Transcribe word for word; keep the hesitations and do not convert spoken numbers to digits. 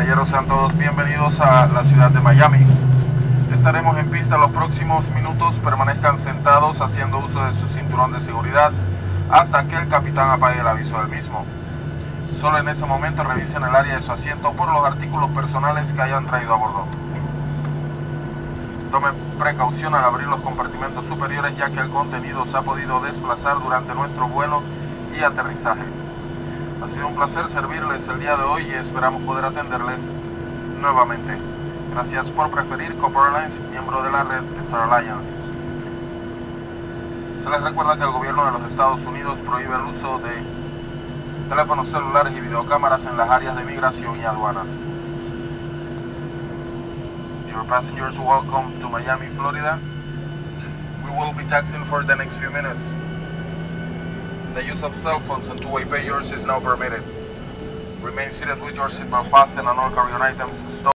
caballeros, sean todos bienvenidos a la ciudad de Miami. Estaremos en pista los próximos minutos. Permanezcan sentados haciendo uso de su cinturón de seguridad hasta que el capitán apague el aviso del mismo. Solo en ese momento revisen el área de su asiento por los artículos personales que hayan traído a bordo. Tomen precaución al abrir los compartimentos superiores, ya que el contenido se ha podido desplazar durante nuestro vuelo y aterrizaje. Ha sido un placer servirles el día de hoy y esperamos poder atenderles nuevamente. Gracias por preferir Copa Airlines, miembro de la red Star Alliance. Se les recuerda que el gobierno de los Estados Unidos prohíbe el uso de teléfonos celulares y videocámaras en las áreas de migración y aduanas. Your passengers, welcome to Miami, Florida. We will be taxiing for the next few minutes. The use of cell phones and two-way payers is now permitted. Remain seated with your seatbelt fastened and all carry-on items stored.